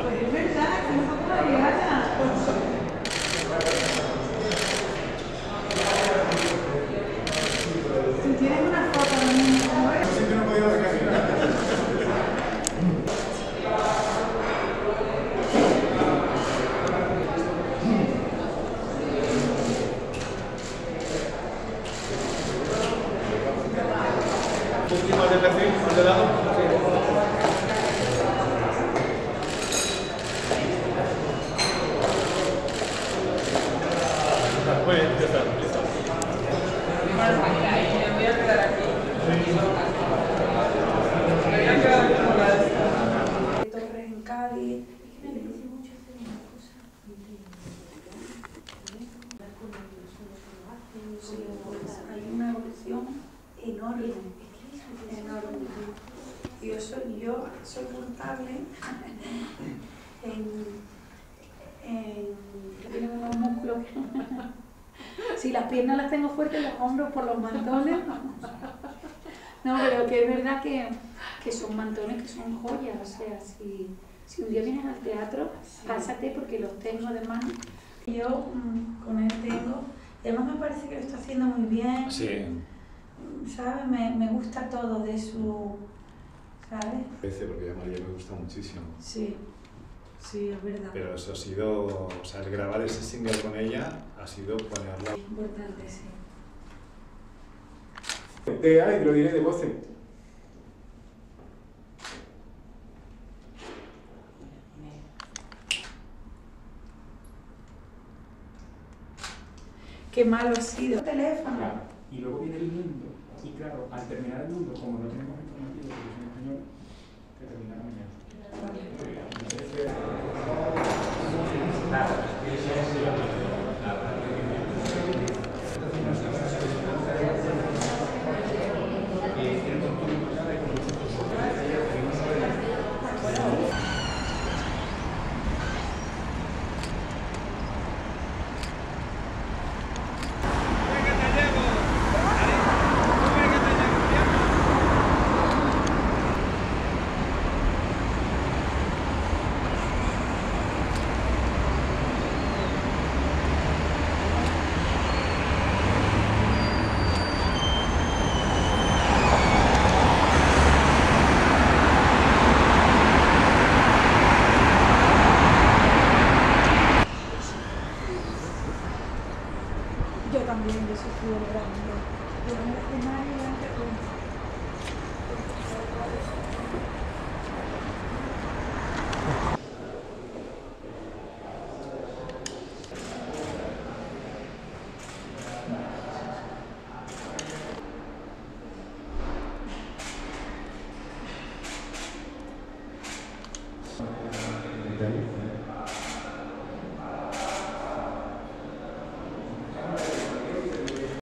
Pues es verdad que no puedo llegar a... Si tienes una foto de mí, ¿no? Siempre no he podido dejar. Un poquito más de perfil, más de lado. Muy bien, ya está, listo. Me voy a quedar aquí. Torres en Cádiz. Es que me apetece mucho hacer una cosa. Sí, pues hay una evolución enorme. Enorme. Yo soy contable tengo unos músculos. Si las piernas las tengo fuertes, los hombros por los mantones. No, pero que es verdad que son mantones que son joyas. O sea, si un día vienes al teatro, pásate porque los tengo de mano. Yo con él tengo, y además me parece que lo está haciendo muy bien. Sí. ¿Sabes? Me gusta todo de su... ¿Sabes? Porque a María me gusta muchísimo. Sí, sí, es verdad. Pero eso ha sido, o sea, el grabar ese single con ella ha sido ponerla. Es importante, sí. Ay, lo diré de voces. Qué malo ha sido. Teléfono. Claro. Y luego viene el mundo. Y claro, al terminar el mundo, como no tenemos informativo, porque es en español, que terminará mañana. Yo también, yo soy de verdad.